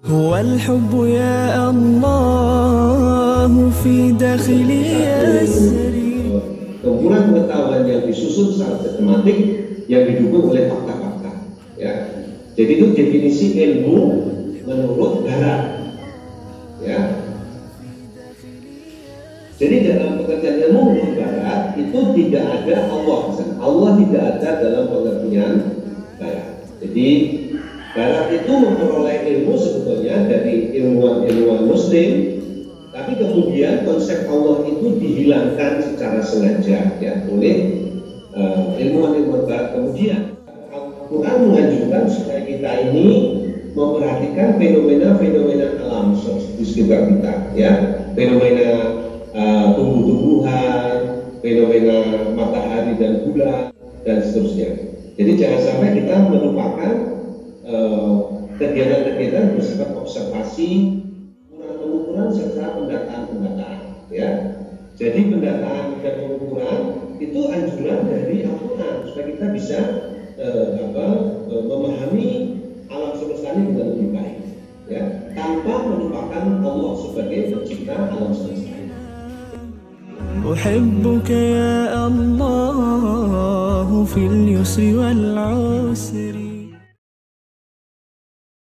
هو الحب يا الله في داخلي يسري. Kumpulan pengetahuan yang disusun secara sistematik yang didukung oleh fakta-fakta. Ya. Jadi itu definisi ilmu menurut Barat. Ya. Jadi dalam pengertian ilmu menurut Barat itu tidak ada Allah. Allah tidak ada dalam pengertian Barat. Jadi Barat itu memperoleh ilmu sebetulnya dari ilmuwan-ilmuwan Muslim, tapi kemudian konsep Allah itu dihilangkan secara sengaja ya oleh ilmuwan-ilmuwan Barat. Kemudian Al-Quran menganjurkan supaya kita ini memperhatikan fenomena-fenomena alam di sekitar kita, ya, fenomena tumbuh-tumbuhan, fenomena matahari dan bulan dan seterusnya. Jadi jangan sampai kita melupakan kegiatan-kegiatan bersifat observasi, pengukuran serta pendataan, ya. Jadi pendataan dan pengukuran itu anjuran dari Al-Quran supaya kita bisa memahami alam semesta ini dengan lebih baik, ya, tanpa melupakan Allah sebagai pencipta alam semesta. أحبك يا الله في اليسر والعسر.